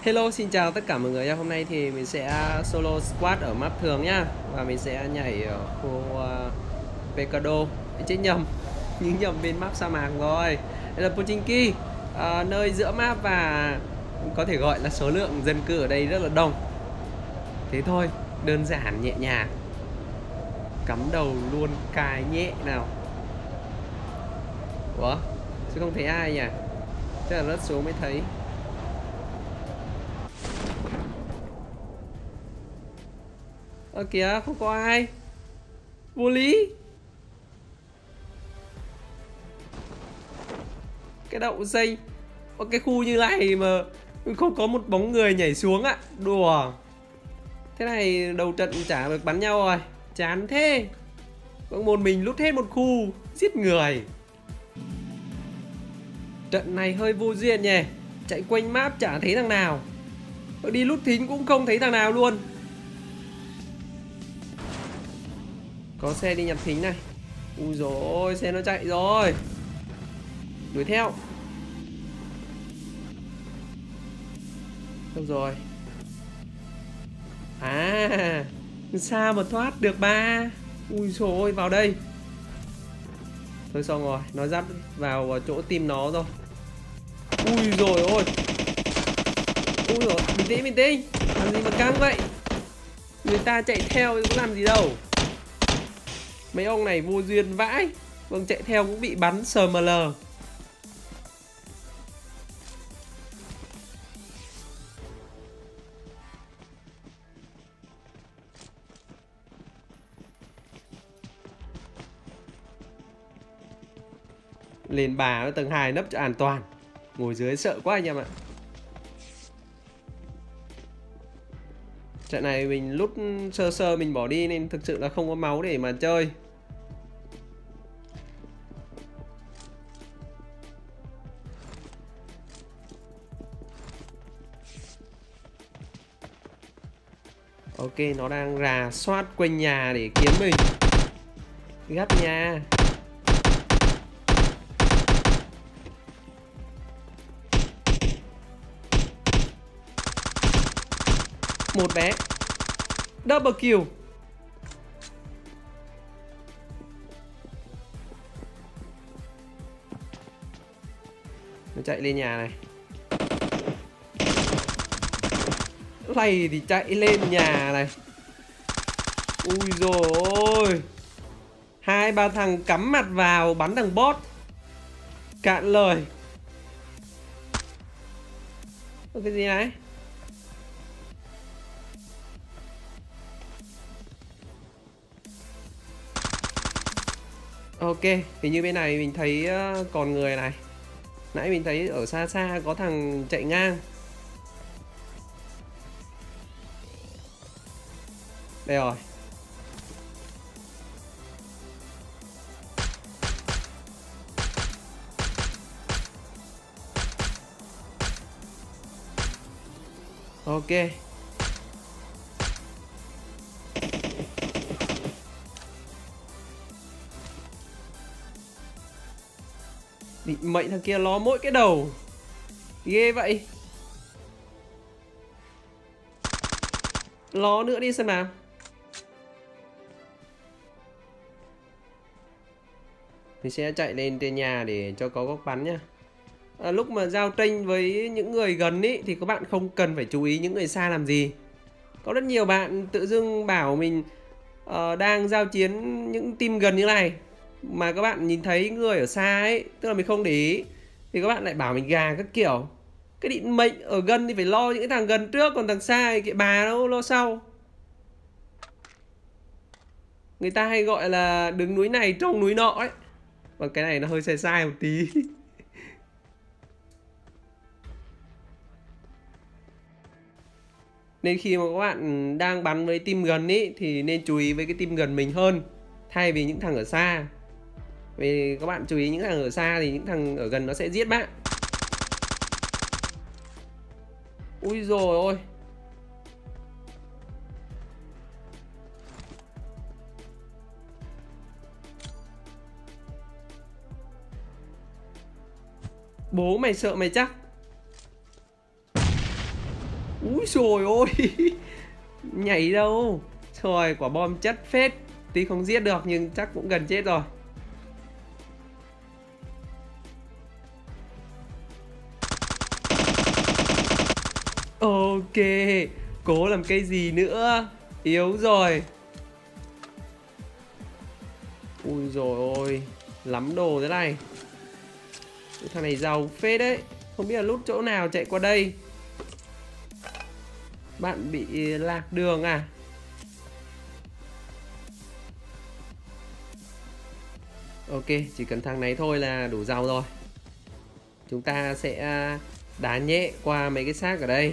Hello, xin chào tất cả mọi người nha. Hôm nay thì mình sẽ solo squad ở map thường nhá. Và mình sẽ nhảy ở khu Pecado. Chết nhầm, nhưng nhầm bên map sa mạc rồi. Đây là Pochinki, nơi giữa map và có thể gọi là số lượng dân cư ở đây rất là đông. Thế thôi, đơn giản nhẹ nhàng. Cắm đầu luôn cài nhẹ nào. Ủa? Chứ không thấy ai nhỉ? Chắc là rớt xuống mới thấy. Ơ kìa, không có ai. Vô lý. Cái đậu dây ở cái khu như này mà không có một bóng người nhảy xuống ạ. Đùa. Thế này đầu trận chả được bắn nhau rồi. Chán thế. Bỗng một mình lút hết một khu. Giết người. Trận này hơi vô duyên nhỉ. Chạy quanh map chả thấy thằng nào. Đi lút thính cũng không thấy thằng nào luôn. Có xe đi nhập thính này. Ui dồi ôi, xe nó chạy rồi. Đuổi theo. Đâu rồi? À, sao mà thoát được ba. Ui dồi ôi, vào đây. Thôi xong rồi, nó dắt vào chỗ tim nó rồi. Ui dồi ôi. Ui dồi, bình tĩnh. Làm gì mà căng vậy? Người ta chạy theo cũng làm gì đâu. Mấy ông này vô duyên vãi. Vâng, chạy theo cũng bị bắn SML. Lên bà ở tầng 2 nấp cho an toàn. Ngồi dưới sợ quá anh em ạ. Trận này mình lút sơ mình bỏ đi nên thực sự là không có máu để mà chơi. Ok, nó đang rà soát quanh nhà để kiếm mình. Gắt nhà. Một bé. Double kill. Nó chạy lên nhà này. Này thì chạy lên nhà này. Ui dồi ôi. 2-3 thằng cắm mặt vào bắn thằng bot. Cạn lời. Cái gì này? Ok, hình như bên này mình thấy còn người này. Nãy mình thấy ở xa xa có thằng chạy ngang. Đây rồi. Ok. Định mệnh thằng kia ló mỗi cái đầu. Ghê vậy. Ló nữa đi xem nào. Mình sẽ chạy lên trên nhà để cho có góc bắn nhá. Lúc mà giao tranh với những người gần ý, thì các bạn không cần phải chú ý những người xa làm gì. Có rất nhiều bạn tự dưng bảo mình đang giao chiến những team gần như này, mà các bạn nhìn thấy người ở xa ấy, tức là mình không để ý, thì các bạn lại bảo mình gà các kiểu. Cái định mệnh ở gần thì phải lo những cái thằng gần trước, còn thằng xa thì kệ bà đâu, lo sau. Người ta hay gọi là đứng núi này trông núi nọ ấy. Và cái này nó hơi sai sai một tí. Nên khi mà các bạn đang bắn với team gần ý, thì nên chú ý với cái team gần mình hơn, thay vì những thằng ở xa. Vì các bạn chú ý những thằng ở xa thì những thằng ở gần nó sẽ giết bạn. Ui dồi ôi. Bố mày sợ mày chắc. Úi dồi ôi. Nhảy đâu. Trời, quả bom chất phết. Tuy không giết được nhưng chắc cũng gần chết rồi. Ok. Cố làm cái gì nữa. Yếu rồi. Ui dồi ôi. Lắm đồ thế này. Thằng này giàu phết đấy. Không biết là núp chỗ nào chạy qua đây. Bạn bị lạc đường à? Ok, chỉ cần thằng này thôi là đủ giàu rồi. Chúng ta sẽ đá nhẹ qua mấy cái xác ở đây.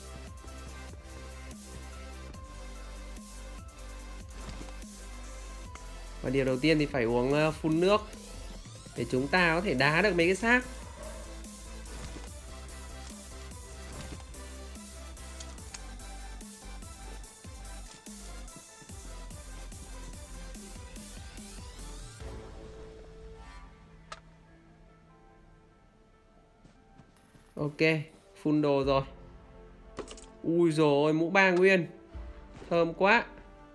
Và điều đầu tiên thì phải uống phun nước để chúng ta có thể đá được mấy cái xác. Ok, phun đồ rồi. Ui dồi ôi, mũ 3 nguyên. Thơm quá.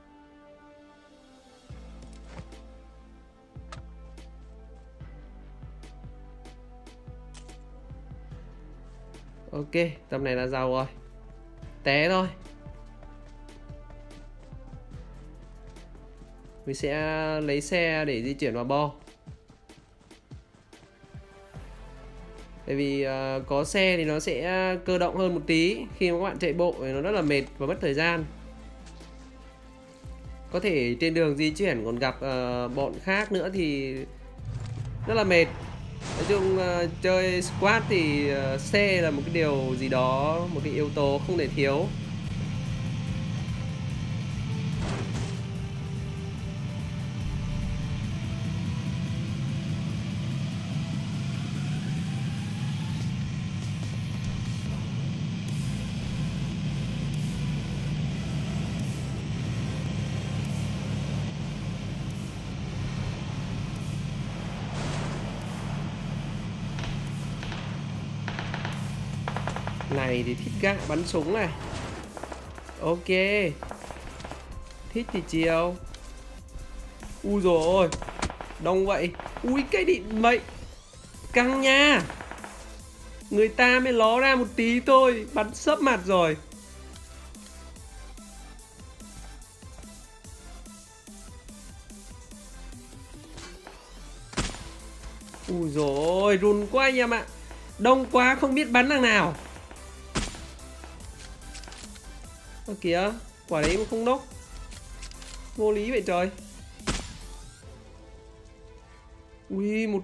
Ok, tầm này là giàu rồi. Té thôi. Mình sẽ lấy xe để di chuyển vào bo. Tại vì có xe thì nó sẽ cơ động hơn một tí. Khi mà các bạn chạy bộ thì nó rất là mệt và mất thời gian. Có thể trên đường di chuyển còn gặp bọn khác nữa thì rất là mệt. Nói chung chơi squad thì xe là một cái điều gì đó, một cái yếu tố không thể thiếu. Này thì thích gạ bắn súng này. Ok. Thích thì chiều. Ui dồi ôi. Đông vậy. Ui cái định mệnh. Căng nha. Người ta mới ló ra một tí thôi. Bắn sấp mặt rồi. Ui dồi ôi. Run quá anh em ạ. Đông quá không biết bắn thằng nào. Ơ kìa, quả đấy mà không nốc. Vô lý vậy trời. Ui một.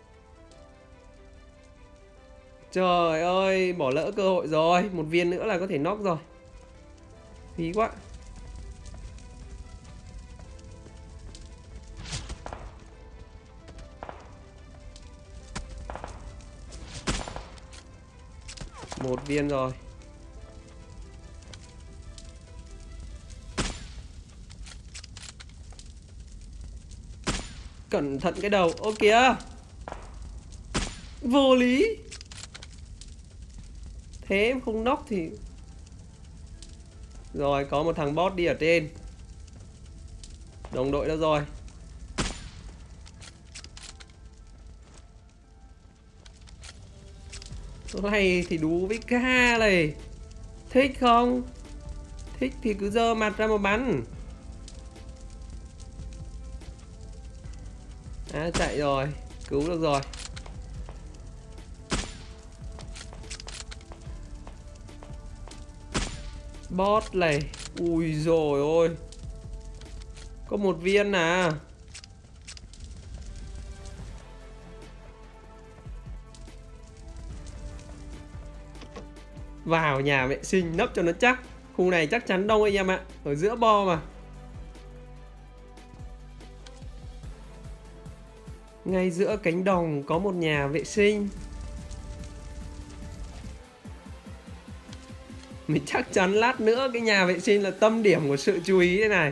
Trời ơi, bỏ lỡ cơ hội rồi. Một viên nữa là có thể knock rồi. Phí quá. Một viên rồi. Cẩn thận cái đầu. Ô kìa. Vô lý. Thế em không knock thì. Rồi có một thằng bot đi ở trên. Đồng đội đâu rồi? Này thì đú với ca này. Thích không? Thích thì cứ giơ mặt ra mà bắn. À chạy rồi. Cứu được rồi. Bot này. Ui dồi ôi. Có một viên à. Vào nhà vệ sinh nấp cho nó chắc. Khu này chắc chắn đông anh em ạ. Ở giữa bo mà. Ngay giữa cánh đồng có một nhà vệ sinh. Mình chắc chắn lát nữa cái nhà vệ sinh là tâm điểm của sự chú ý thế này.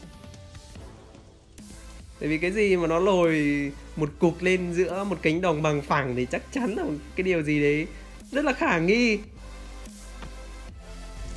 Tại vì cái gì mà nó lồi một cục lên giữa một cánh đồng bằng phẳng thì chắc chắn là cái điều gì đấy rất là khả nghi.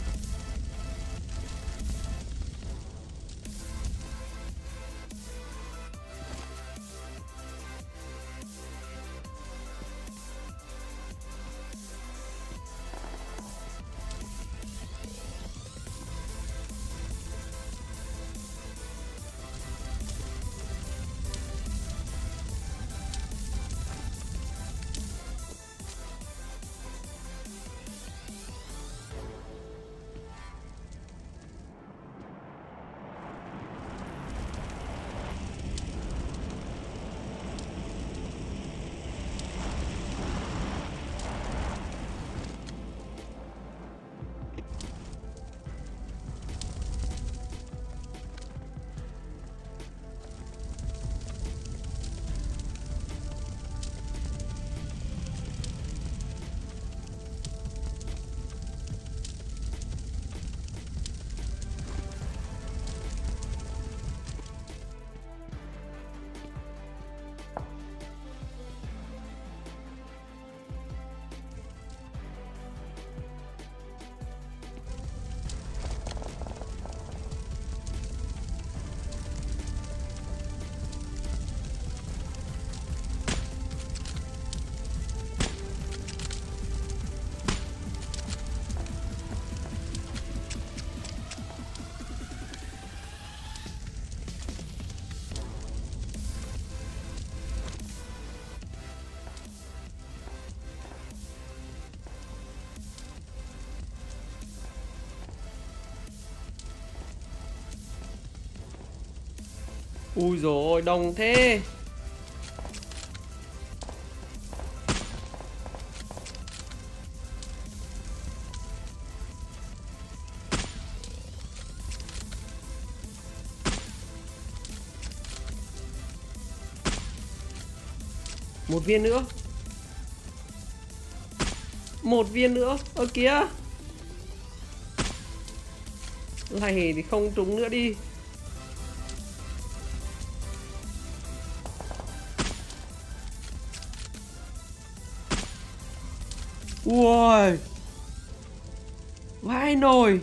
Ui dồi ôi, đông thế. Một viên nữa. Một viên nữa. Ơ kìa. Này thì không trúng nữa đi. Ui, vãi nồi.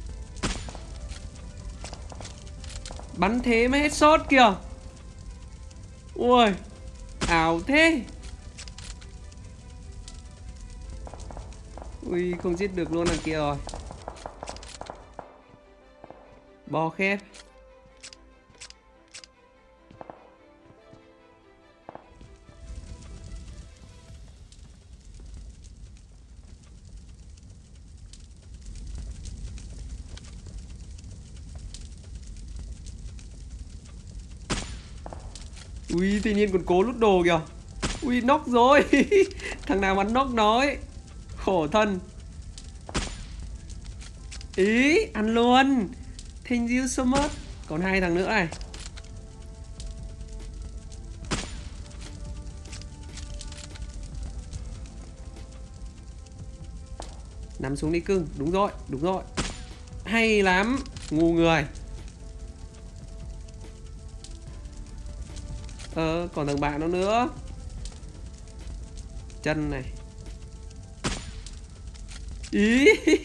Bắn thế mà hết sốt kìa. Ui, ảo thế. Ui, không giết được luôn đằng kia rồi. Bò khép. Ui, tự nhiên còn cố lút đồ kìa. Ui, nóc rồi. Thằng nào bắn nóc nó ấy. Khổ thân. Ý, ăn luôn. Thank you so much. Còn 2 thằng nữa này. Nằm xuống đi cưng. Đúng rồi, đúng rồi. Hay lắm. Ngu người. Còn thằng bạn nó nữa. Chân này. Ý.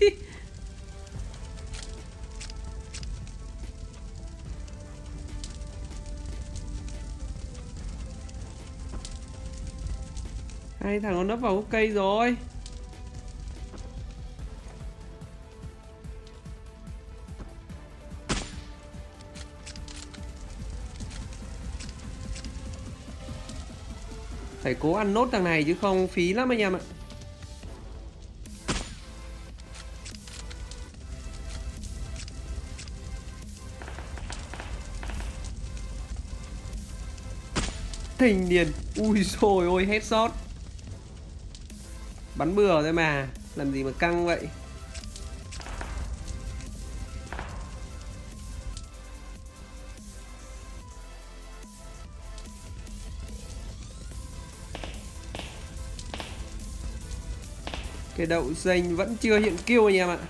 Hai thằng nó nấp vào gốc cây rồi. Phải cố ăn nốt thằng này chứ không phí lắm anh em ạ. Thành niên. Ui dồi ôi, hết sót. Bắn bừa thôi mà. Làm gì mà căng vậy. Cái đậu xanh vẫn chưa hiện kill anh em ạ.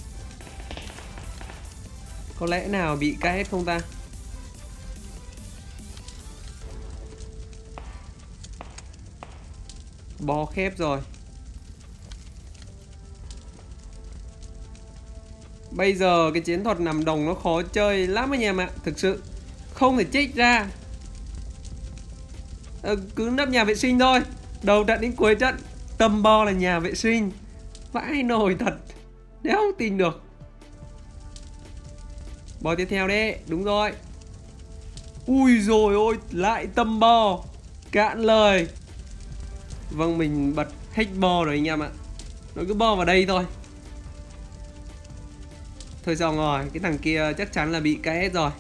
Có lẽ nào bị KS không ta? Bò khép rồi. Bây giờ cái chiến thuật nằm đồng nó khó chơi lắm anh em ạ. Thực sự không thể trích ra. Cứ nấp nhà vệ sinh thôi. Đầu trận đến cuối trận tầm bo là nhà vệ sinh. Vãi nồi thật. Đéo không tin được. Bò tiếp theo đấy. Đúng rồi. Ui rồi ôi, lại tầm bo. Cạn lời. Vâng, mình bật hết bo rồi anh em ạ. Nó cứ bo vào đây thôi. Thôi xong rồi. Cái thằng kia chắc chắn là bị KS rồi.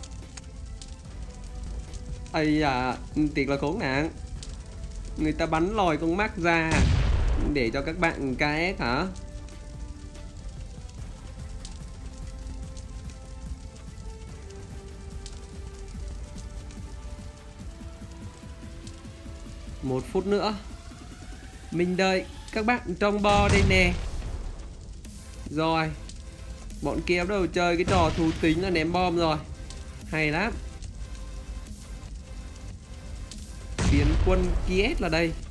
Ây à, tiếc là khốn nạn. Người ta bắn lòi con mắt ra để cho các bạn KS hả? Một phút nữa. Mình đợi các bạn trong bo đây nè. Rồi. Bọn kia bắt đầu chơi cái trò thú tính là ném bom rồi. Hay lắm. Phiến quân Kiev là đây.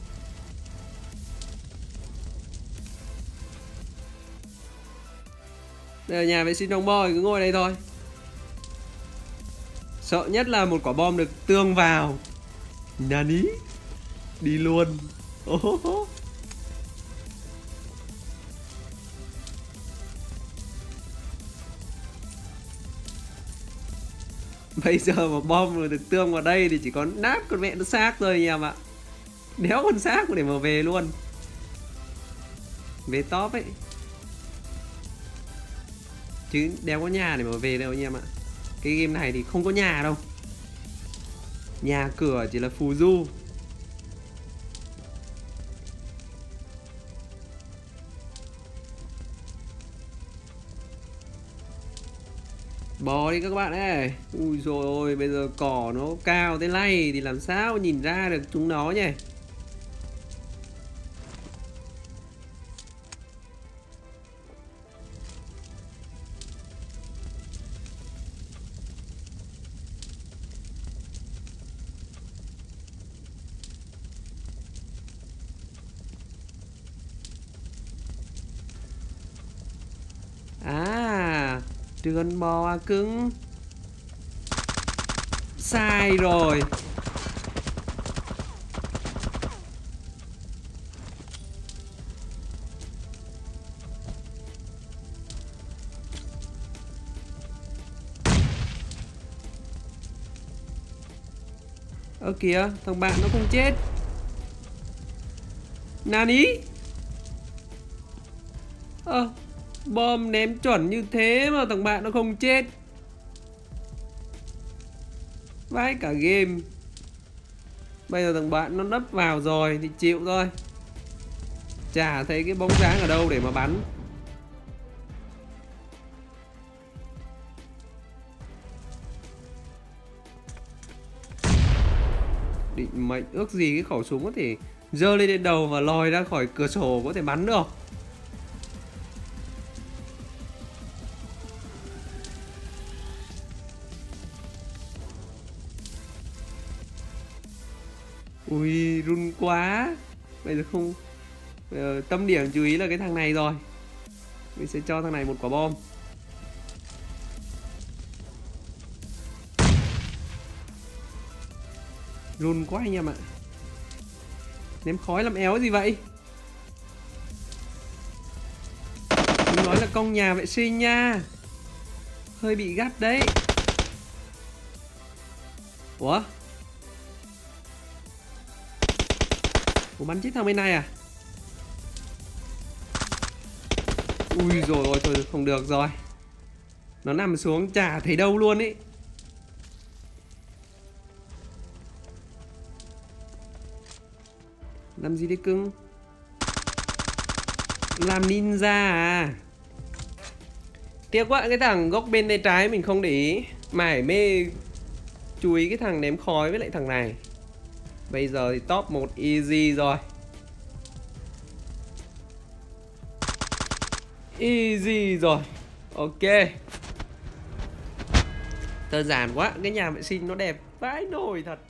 Đây là nhà vệ sinh đồng bo, cứ ngồi đây thôi. Sợ nhất là một quả bom được tương vào. Nani. Đi luôn. Bây giờ mà bom mà được tương vào đây thì chỉ có nát con mẹ nó xác rồi anh em ạ. Đéo con xác để mà về luôn. Về top ấy. Chứ đéo có nhà để mà về đâu anh em ạ. Cái game này thì không có nhà đâu. Nhà cửa chỉ là phù du. Bò đi các bạn ơi. Ui dồi ôi, bây giờ cỏ nó cao thế này thì làm sao nhìn ra được chúng nó nhỉ. À, trườn bò à cưng. Sai rồi. Ơ kìa, thằng bạn nó không chết. Nani? Bom ném chuẩn như thế mà thằng bạn nó không chết. Vãi cả game. Bây giờ thằng bạn nó nấp vào rồi thì chịu thôi. Chả thấy cái bóng dáng ở đâu để mà bắn. Định mệnh ước gì cái khẩu súng có thể giơ lên trên đầu và lòi ra khỏi cửa sổ có thể bắn được. Ui run quá. Bây giờ không. Bây giờ tâm điểm chú ý là cái thằng này rồi. Mình sẽ cho thằng này một quả bom. Run quá anh em ạ. Ném khói làm éo gì vậy? Mình nói là công nhà vệ sinh nha. Hơi bị gắt đấy. Ủa? Ủa bắn chết thằng bên này à? Ui rồi ôi thôi không được rồi. Nó nằm xuống chả thấy đâu luôn ý. Làm gì đấy cưng? Làm ninja à? Tiếc quá, cái thằng góc bên tay trái mình không để ý. Mải mê chú ý cái thằng ném khói với lại thằng này. Bây giờ thì top 1 easy rồi. Easy rồi. Ok. Đơn giản quá, cái nhà vệ sinh nó đẹp vãi nồi thật.